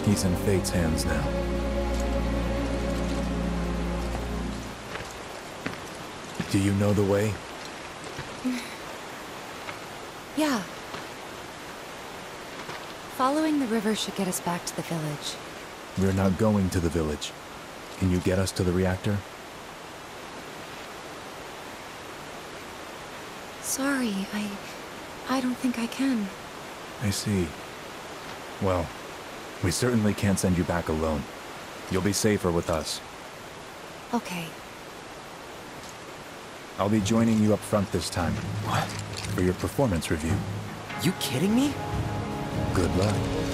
He's in Fate's hands now. Do you know the way? Yeah. Following the river should get us back to the village. We're not going to the village. Can you get us to the reactor? Sorry, I don't think I can. I see. Well, we certainly can't send you back alone. You'll be safer with us. Okay. I'll be joining you up front this time. What? For your performance review. You kidding me? Good luck.